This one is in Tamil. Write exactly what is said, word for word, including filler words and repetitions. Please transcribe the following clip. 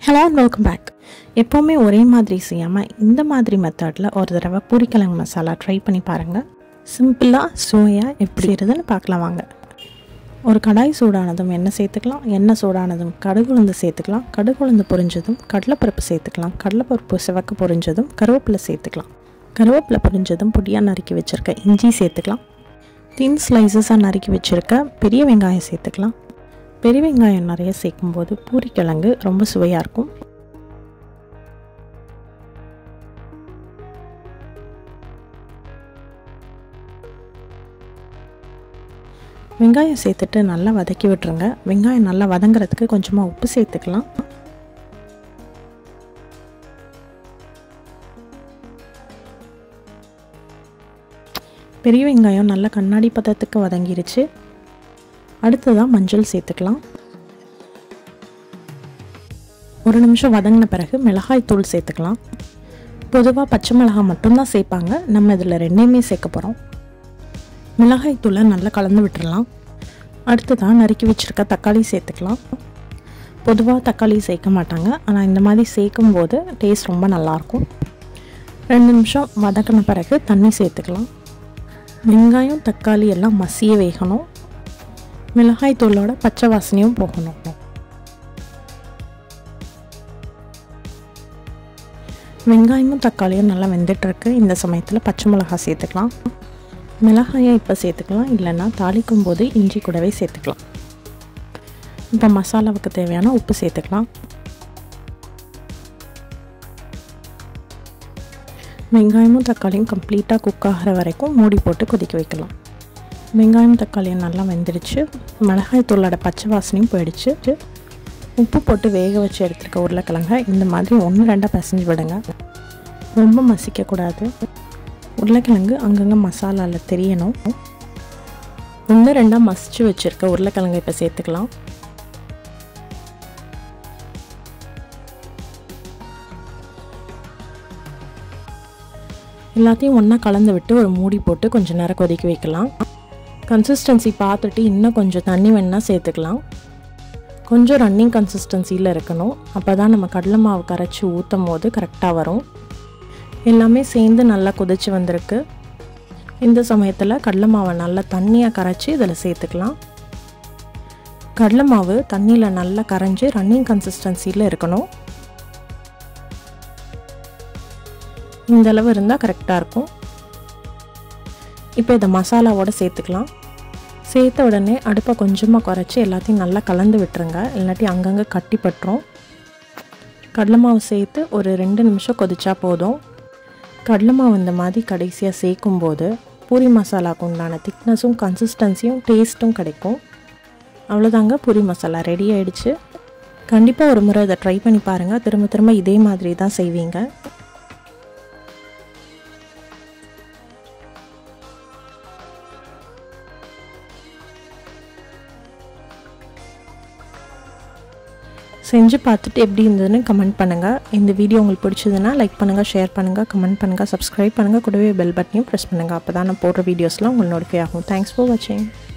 Hello and welcome back. எப்பவுமே ஒரே மாதிரி செய்யாம இந்த மாதிரி மெத்தட்ல ஒரு தடவை பூரிக்கிழங்கு மசாலா ட்ரை பண்ணி பாருங்க. சிம்பிளா சோயா எப்படி செய்யறதுன்னு பார்க்கலாம் வாங்க. ஒரு கடாய் சூடானதும் எண்ணெய் சேர்த்துக்கலாம். எண்ணெய் சூடானதும் கடுகு உளுந்து சேர்த்துக்கலாம். கடுகு உளுந்து பொரிஞ்சதும் கடலைப்பருப்பு சேர்த்துக்கலாம். கடலைப்பருப்பு சிவக்க பொரிஞ்சதும் கருவேப்பிலை சேர்த்துக்கலாம். கருவேப்பிலை பொரிஞ்சதும் பொடியாக நறுக்கி வச்சிருக்க இஞ்சி சேர்த்துக்கலாம். தின் ஸ்லைசஸாக நறுக்கி வச்சிருக்க பெரிய வெங்காயம் சேர்த்துக்கலாம். பெரிய வெங்காயம் நிறைய சேர்க்கும்போது பூரிக்கிழங்கு ரொம்ப சுவையாக இருக்கும். வெங்காயம் சேர்த்துட்டு நல்லா வதக்கி விட்டுருங்க. வெங்காயம் நல்லா வதங்குறதுக்கு கொஞ்சமாக உப்பு சேர்த்துக்கலாம். பெரிய வெங்காயம் நல்லா கண்ணாடி பதத்துக்கு வதங்கிருச்சு. அடுத்ததாக மஞ்சள் சேர்த்துக்கலாம். ஒரு நிமிஷம் வதங்கின பிறகு மிளகாய் தூள் சேர்த்துக்கலாம். பொதுவாக பச்சை மிளகாய் மட்டும்தான் சேர்ப்பாங்க, நம்ம இதில் ரெண்டையுமே சேர்க்க போகிறோம். மிளகாய் தூளை நல்லா கலந்து விட்டுடலாம். அடுத்ததாக நறுக்கி வச்சுருக்க தக்காளி சேர்த்துக்கலாம். பொதுவாக தக்காளி சேர்க்க மாட்டாங்க, ஆனால் இந்த மாதிரி சேர்க்கும் போது டேஸ்ட் ரொம்ப நல்லாயிருக்கும். ரெண்டு நிமிஷம் வதக்கின பிறகு தண்ணி சேர்த்துக்கலாம். வெங்காயம் தக்காளி எல்லாம் மசிய வேகணும். மிளகாய் தூளோட பச்சை வாசனையும் போகணும். வெங்காயமும் தக்காளியும் நல்லா வெந்துட்டுருக்கு. இந்த சமயத்தில் பச்சை மிளகாய் சேர்த்துக்கலாம். மிளகாயை இப்போ சேர்த்துக்கலாம், இல்லைன்னா தாளிக்கும் போது இஞ்சி கூடவே சேர்த்துக்கலாம். இப்போ மசாலாவுக்கு தேவையான உப்பு சேர்த்துக்கலாம். வெங்காயமும் தக்காளியும் கம்ப்ளீட்டாக குக் ஆகிற வரைக்கும் மூடி போட்டு கொதிக்க வைக்கலாம். வெங்காயம் தக்காளியும் நல்லா வெந்துடுச்சு. மிளகாய் தூளோட பச்சை வாசனையும் போயிடுச்சு. உப்பு போட்டு வேக வச்சு எடுத்துருக்க உருளைக்கிழங்க இந்த மாதிரி ஒன்று ரெண்டாக பிசைஞ்சு விடுங்க. ரொம்ப மசிக்கக்கூடாது. உருளைக்கிழங்கு அங்கங்கே மசாலாவில் தெரியணும். ஒன்று ரெண்டாக மசிச்சு வச்சுருக்க உருளைக்கிழங்கு இப்போ சேர்த்துக்கலாம். எல்லாத்தையும் ஒன்றா கலந்து விட்டு ஒரு மூடி போட்டு கொஞ்சம் நேரம் கொதிக்க வைக்கலாம். கன்சிஸ்டன்சி பார்த்துட்டு இன்னும் கொஞ்சம் தண்ணி வேணால் சேர்த்துக்கலாம். கொஞ்சம் ரன்னிங் கன்சிஸ்டன்சியில் இருக்கணும், அப்போ தான் நம்ம கடலை மாவு கரைச்சி ஊற்றும் போது கரெக்டாக வரும். எல்லாமே சேர்ந்து நல்லா கொதிச்சு வந்திருக்கு. இந்த சமயத்தில் கடலை மாவை நல்லா தண்ணியாக கரைச்சி இதில் சேர்த்துக்கலாம். கடலை மாவு தண்ணியில் நல்லா கரைஞ்சி ரன்னிங் கன்சிஸ்டன்சியில் இருக்கணும். இந்த அளவு இருந்தால் கரெக்டாக இருக்கும். இப்போ இதை மசாலாவோடு சேர்த்துக்கலாம். சேர்த்த உடனே அடுப்பை கொஞ்சமாக குறைச்சி எல்லாத்தையும் நல்லா கலந்து விட்டுருங்க, இல்லாட்டி அங்கங்கே கட்டி பட்டுரும். கடலை மாவு சேர்த்து ஒரு ரெண்டு நிமிஷம் கொதிச்சா போதும். கடலை மாவு இந்த மாதிரி கடைசியாக சேர்க்கும்போது பூரி மசாலாவுக்கு உண்டான திக்னஸும் கன்சிஸ்டன்சியும் டேஸ்ட்டும் கிடைக்கும். அவ்வளோதாங்க, பூரி மசாலா ரெடி ஆகிடுச்சு. கண்டிப்பாக ஒரு முறை இதை ட்ரை பண்ணி பாருங்கள். திரும்ப திரும்ப இதே மாதிரி தான் செய்வீங்க. செஞ்சு பார்த்துட்டு எப்படி இருந்ததுன்னு கமெண்ட் பண்ணுங்கள். இந்த வீடியோ உங்களுக்கு பிடிச்சதுன்னா லைக் பண்ணுங்கள், ஷேர் பண்ணுங்கள், கமெண்ட் பண்ணுங்கள், சப்ஸ்கிரைப் பண்ணுங்கள். கூடவே பெல் பட்டனையும் ப்ரெஸ் பண்ணுங்கள். அப்போ தான் நான் போடுற வீடியோஸ்லாம் உங்களுக்கு நோட்டிஃபை ஆகும். தேங்க்ஸ் ஃபார் வாட்சிங்.